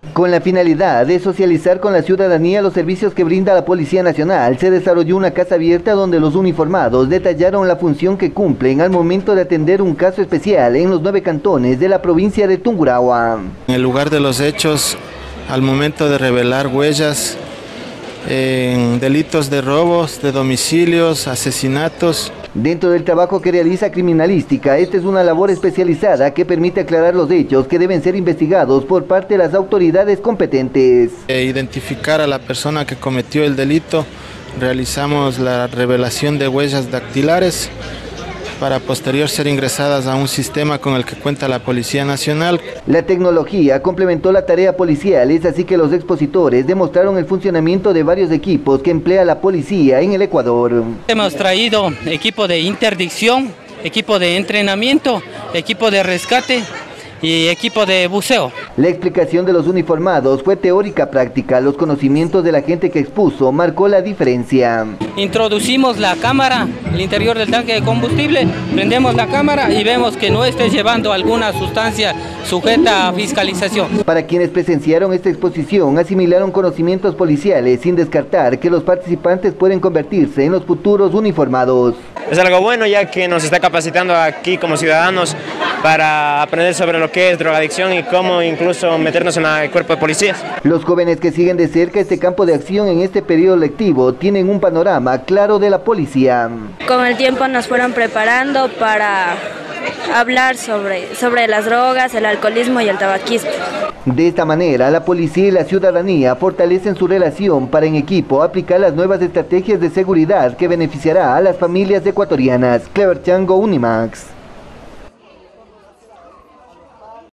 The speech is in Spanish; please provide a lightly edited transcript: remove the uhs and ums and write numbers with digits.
Con la finalidad de socializar con la ciudadanía los servicios que brinda la Policía Nacional, se desarrolló una casa abierta donde los uniformados detallaron la función que cumplen al momento de atender un caso especial en los 9 cantones de la provincia de Tungurahua. En el lugar de los hechos, al momento de revelar huellas en delitos de robos, de domicilios, asesinatos. Dentro del trabajo que realiza Criminalística, esta es una labor especializada que permite aclarar los hechos que deben ser investigados por parte de las autoridades competentes. Identificar a la persona que cometió el delito, realizamos la revelación de huellas dactilares para posterior ser ingresadas a un sistema con el que cuenta la Policía Nacional. La tecnología complementó la tarea policial, es así que los expositores demostraron el funcionamiento de varios equipos que emplea la policía en el Ecuador. Hemos traído equipo de interdicción, equipo de entrenamiento, equipo de rescate y equipo de buceo. La explicación de los uniformados fue teórica práctica. Los conocimientos de la gente que expuso marcó la diferencia. Introducimos la cámara al interior del tanque de combustible, prendemos la cámara y vemos que no esté llevando alguna sustancia sujeta a fiscalización. Para quienes presenciaron esta exposición, asimilaron conocimientos policiales sin descartar que los participantes pueden convertirse en los futuros uniformados. Es algo bueno ya que nos está capacitando aquí como ciudadanos para aprender sobre lo que es drogadicción y cómo incluso meternos en el cuerpo de policías. Los jóvenes que siguen de cerca este campo de acción en este periodo lectivo tienen un panorama claro de la policía. Con el tiempo nos fueron preparando para hablar sobre las drogas, el alcoholismo y el tabaquismo. De esta manera, la policía y la ciudadanía fortalecen su relación para en equipo aplicar las nuevas estrategias de seguridad que beneficiará a las familias ecuatorianas. Clever Chango, Unimax.